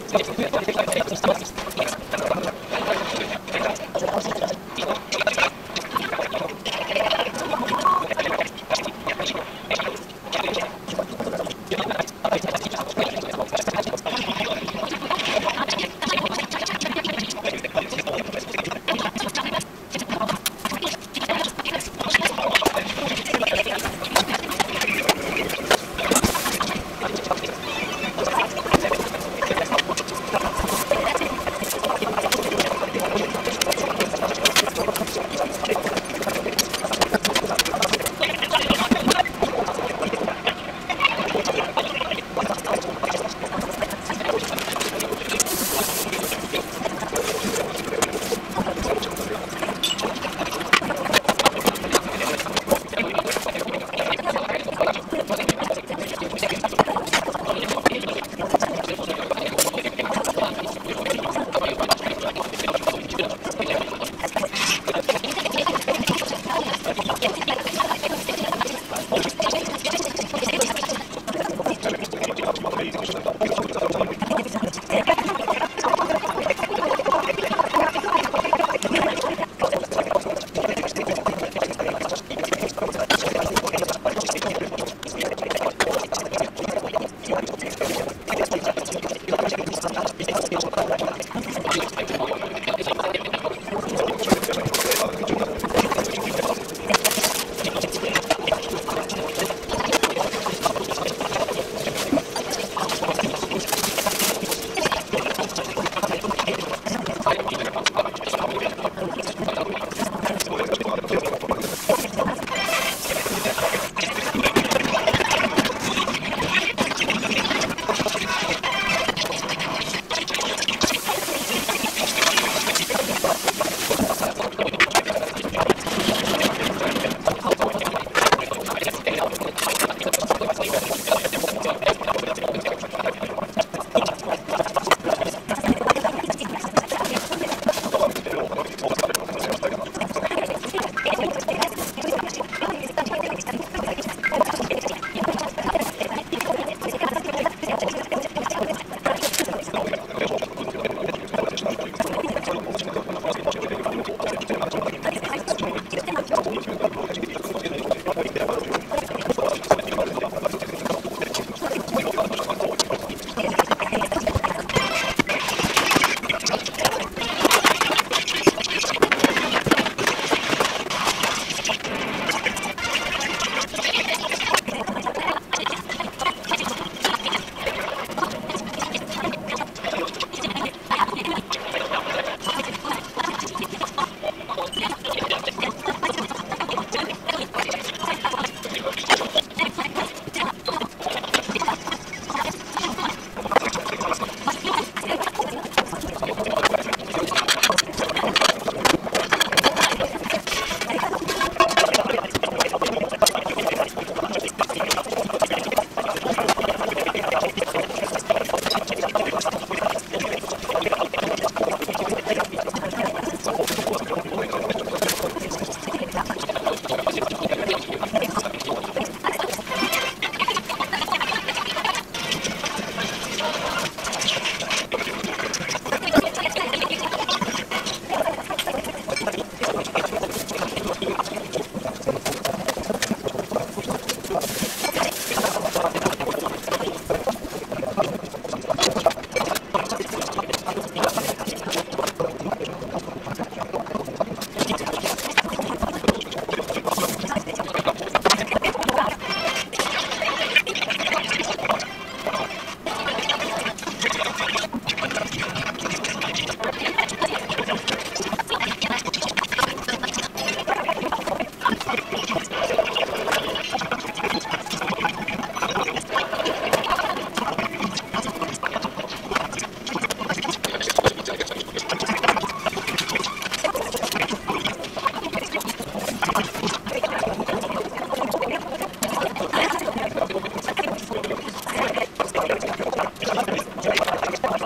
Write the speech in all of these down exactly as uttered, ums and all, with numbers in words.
Gracias.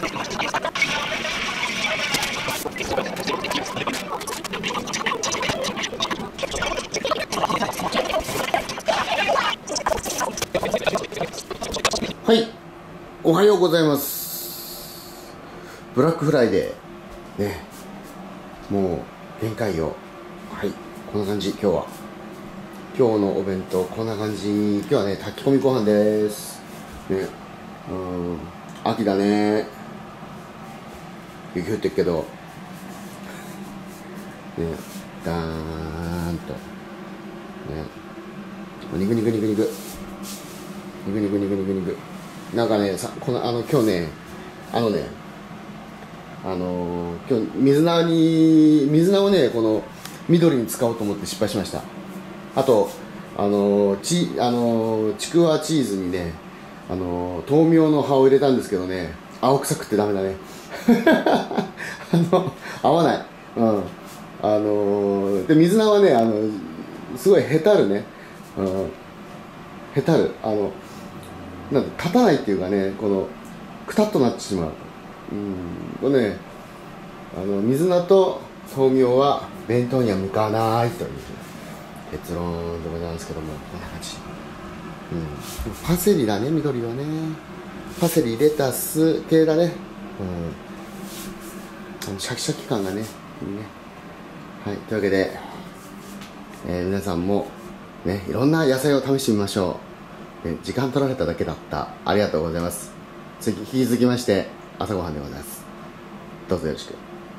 はい、おはようございます。ブラックフライデーね、もう限界よ。はい、こんな感じ。今日は今日のお弁当こんな感じ。今日はね、炊き込みご飯ですね。うん、秋だね。雪降ってるけどね、ダーンとね、肉肉肉肉肉肉肉肉肉なんかね、さこのあの今日ね、あのね、あのー、今日水菜に水菜をね、この緑に使おうと思って失敗しました。あとあのー、ちあのー、ちくわチーズにね、あのー、豆苗の葉を入れたんですけどね、青臭くてダメだね。あの合わない。うん。あのー、で水菜はね、あのすごいへたるね。うん。へたる。あのなんか立たないっていうかね、このくたっとなってしまう。うん、これね、あの水菜と豆苗は弁当には向かわないという結論でございますけども、こんな感じ。うん、パセリだね、緑はね。パセリ、レタス系だね。うん、あのシャキシャキ感がね、いいね。はい、というわけで、えー、皆さんもね、いろんな野菜を試してみましょう。時間取られただけだった。ありがとうございます。次、引き続きまして朝ごはんでございます。どうぞよろしく。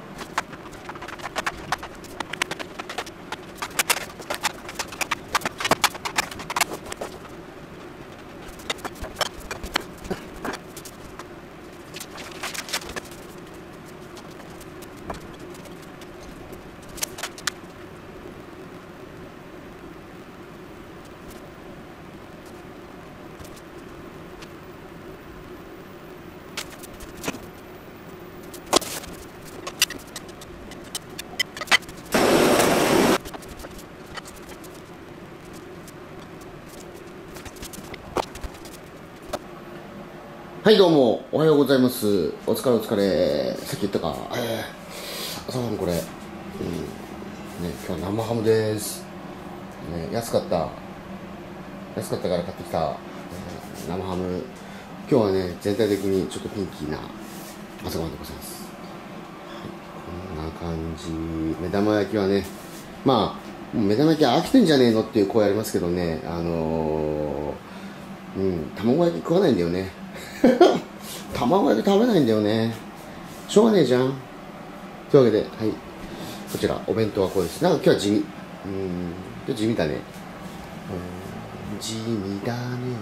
はいどうもおはようございます。お疲れお疲れ。さっき言ったか、えー、朝ごはんこれ、うんね、今日は生ハムです、ね、安かった安かったから買ってきた、えー、生ハム。今日はね、全体的にちょっとピンキーな朝ごはんでございます。はい、こんな感じ。目玉焼きはね、まあ目玉焼き飽きてんじゃねえのっていう声ありますけどね、あのー、うん卵焼き食わないんだよね。卵焼き食べないんだよね。しょうがねえじゃん。というわけで、はい、こちらお弁当はこうです。なんか今日は地味。うん、今日地味だね。うん、地味だね。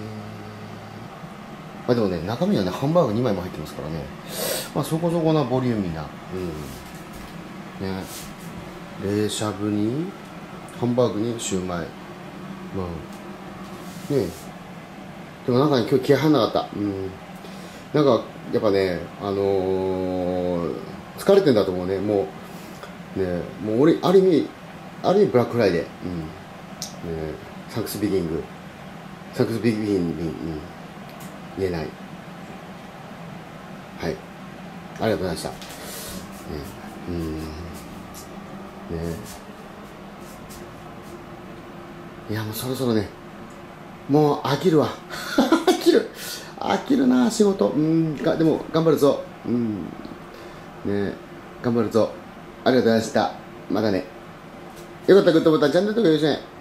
まあでもね、中身はね、ハンバーグにまいも入ってますからね。まあそこそこなボリューミーな。うん。ね。冷しゃぶに、ハンバーグにシューマイ。まあ、ねえ。でもなんかね、今日気合入んなかった。うん。なんか、やっぱね、あのー、疲れてんだと思うね。もう、ね、もう俺、ある意味、ある意味ブラックフライデー。うん。ね、サンクスビギング。サンクスビギング、うん、言えない。はい。ありがとうございました。ね、うん。ね。いや、もうそろそろね、もう飽きるわ。飽きる。飽きるな、仕事。うん、が、でも、頑張るぞ。うん。ね、頑張るぞ。ありがとうございました。またね。よかったらグッドボタン、チャンネル登録よろしくね。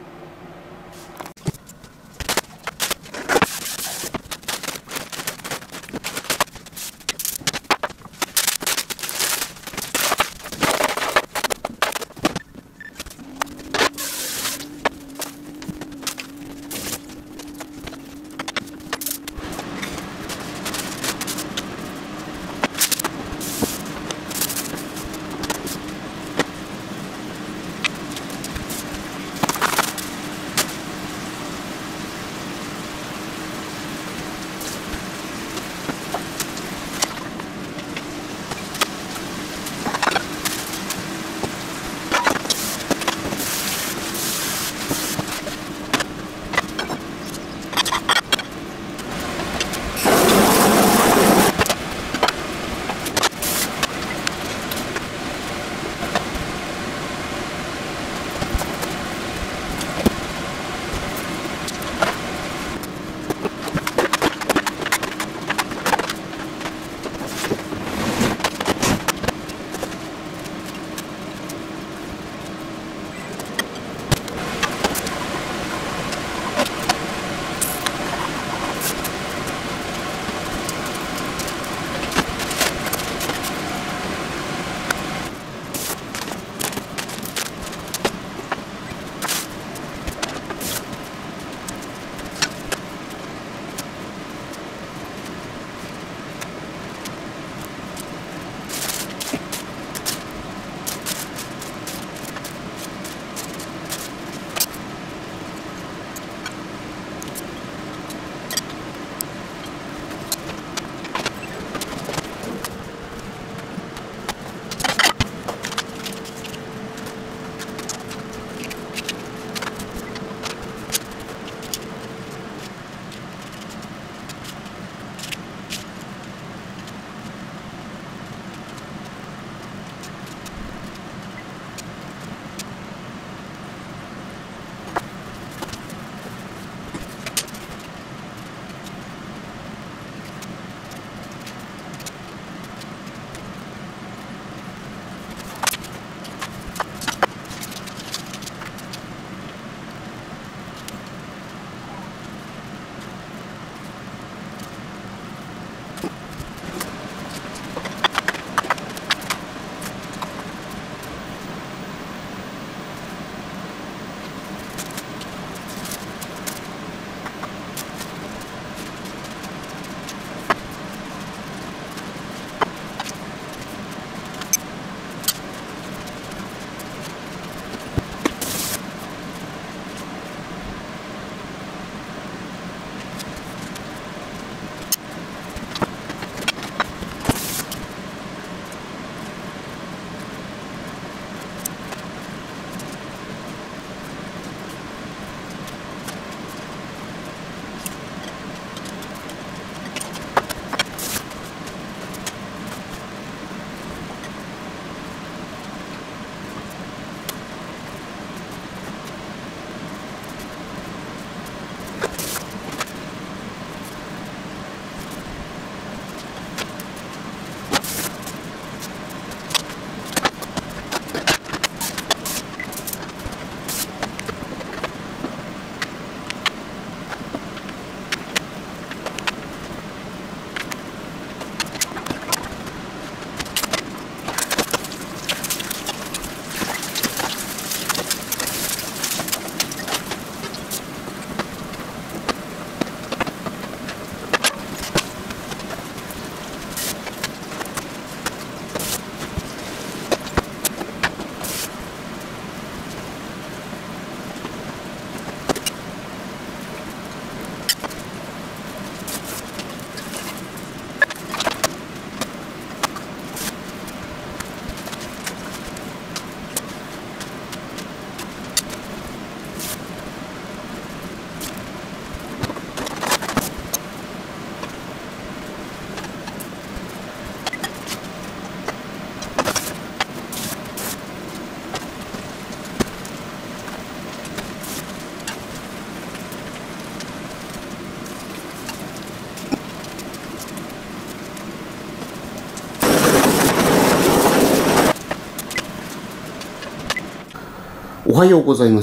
おはようございます。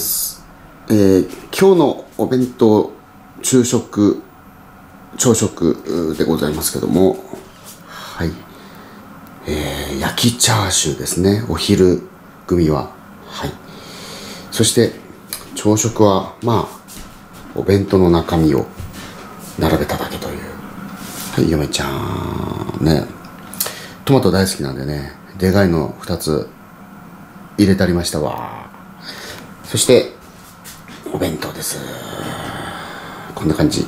えー、今日のお弁当、昼食、朝食でございますけども、はい。えー、焼きチャーシューですね。お昼組は。はい。そして、朝食は、まあ、お弁当の中身を並べただけという。はい、嫁ちゃん。ね。トマト大好きなんでね、でかいのふたつ入れてありましたわ。そして、お弁当です。こんな感じ。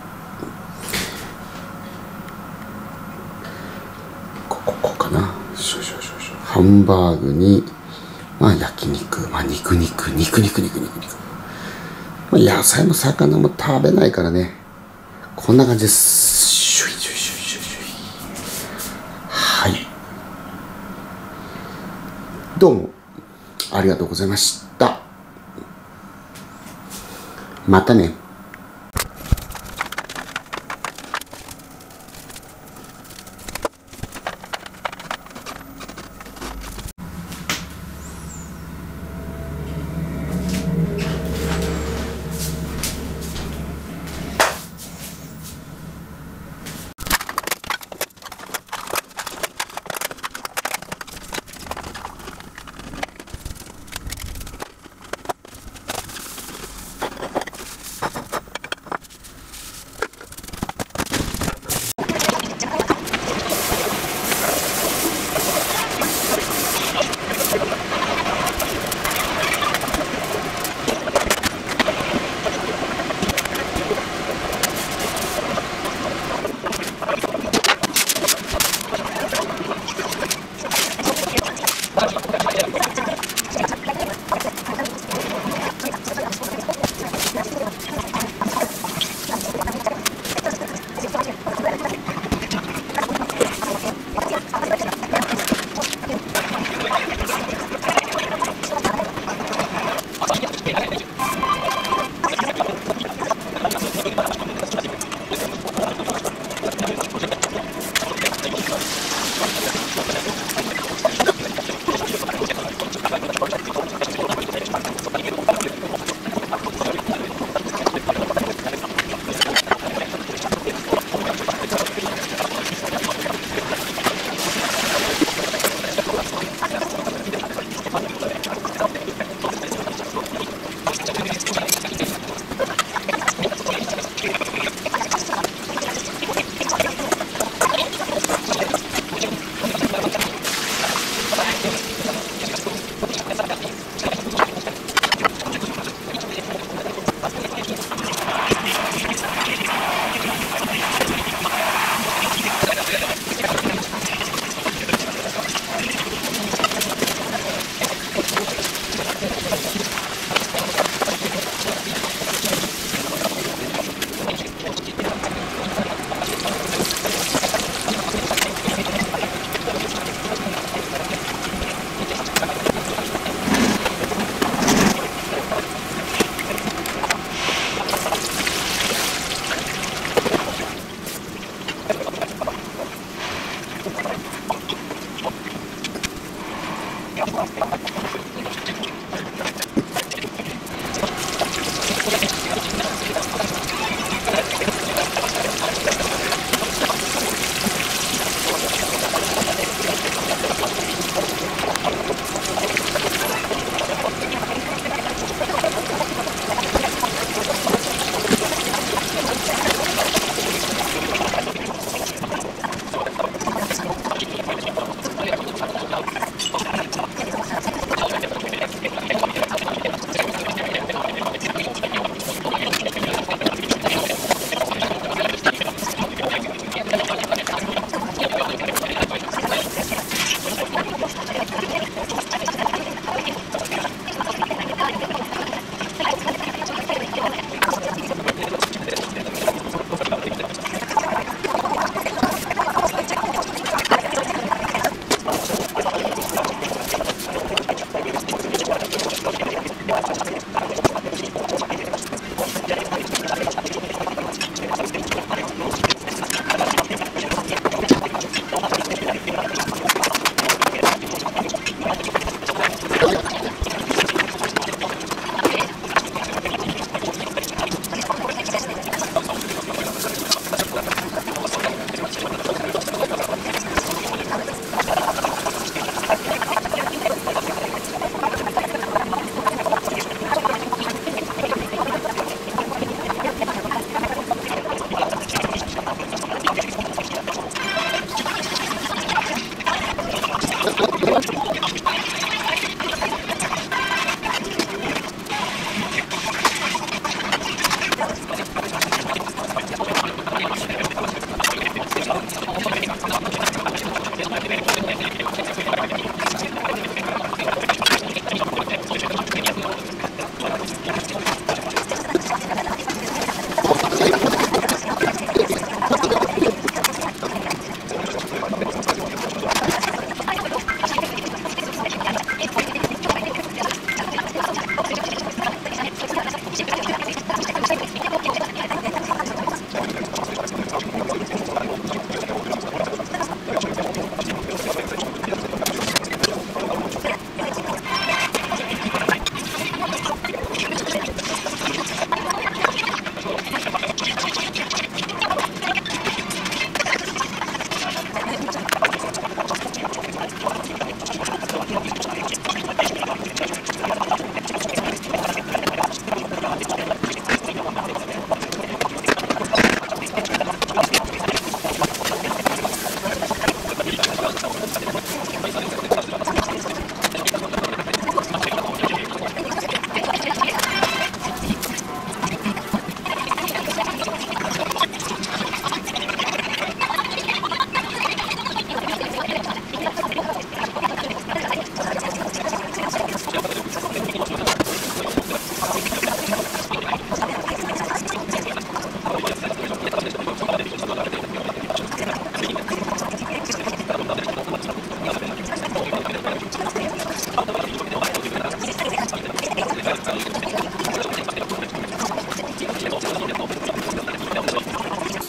ここ、ここかな。しょしょしょしょ。ハンバーグに、まあ焼肉、まあ肉肉、肉肉肉肉肉。まあ、野菜も魚も食べないからね。こんな感じです。シュイシュイシュイシュイシュイ。はい。どうも、ありがとうございました。またね。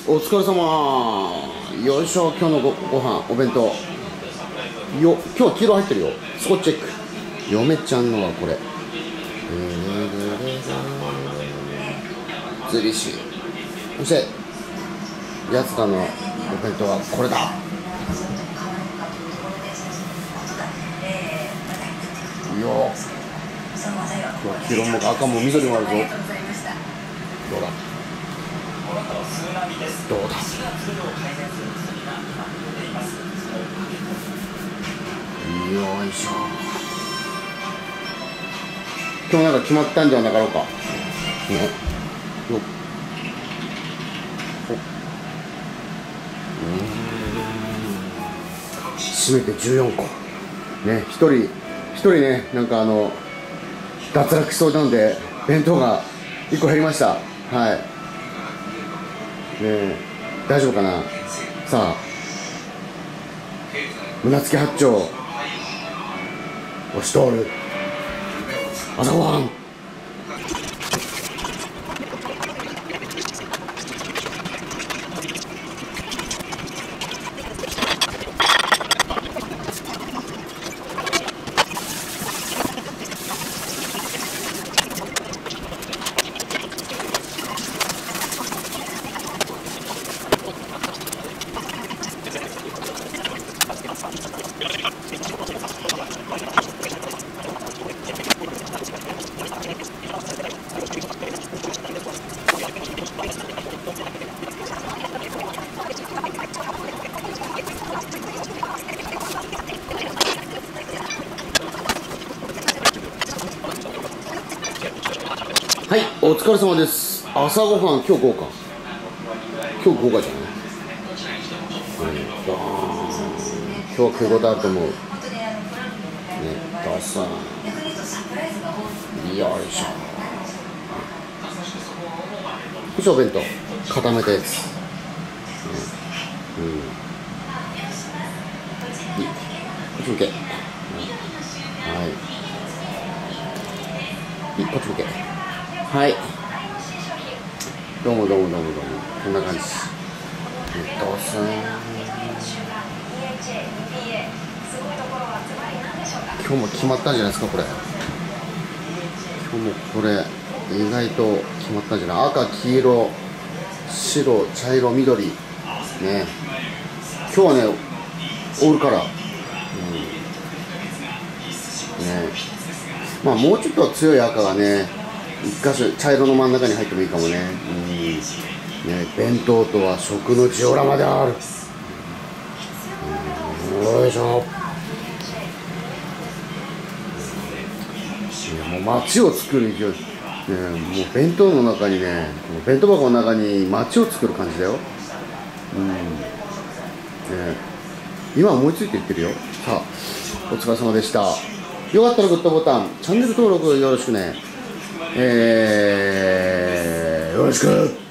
お疲れ様。よいしょ。今日の ご, ご飯お弁当よ。今日は黄色入ってるよ。スコッチエッグ。嫁ちゃんのはこれズリシー。そしてやつらのお弁当はこれだ。よっ、黄色も赤も緑もあるぞ。どうだどうだ。よいしょ。今日なんか決まったんじゃなかろうかね。よっ、締めてじゅうよんこね。ひとりひとりね、なんかあの脱落しそうなので弁当がいっこ減りました。はいねえ、大丈夫かな。さあ、胸付き八丁押し通る朝ごはん。はい、お疲れ様です。朝ごはん今日豪華。今日豪華じゃない、うん、今日は食うことあると思うね。どうさんよいしょ。こしお弁当固めたやつ、うん、うん、いい、こっち向け、うん、はいいい、こっち向け。はい、どうもどうもどうもどうも、こんな感じ。えっとさ今日も決まったんじゃないですかこれ。今日もこれ意外と決まったんじゃない。赤、黄色、白、茶色、緑ね。今日はねオールカラー、うん、ね。まあもうちょっと強い赤がね一箇所茶色の真ん中に入ってもいいかもね。うん、ね、弁当とは食のジオラマである。うん、よいしょ。もう街を作る勢い、ね、もう弁当の中にね、弁当箱の中に街を作る感じだよ。うん、ね、今思いついて言ってるよ。さあ、お疲れ様でした。よかったらグッドボタン、チャンネル登録よろしくね。えー、よろしく。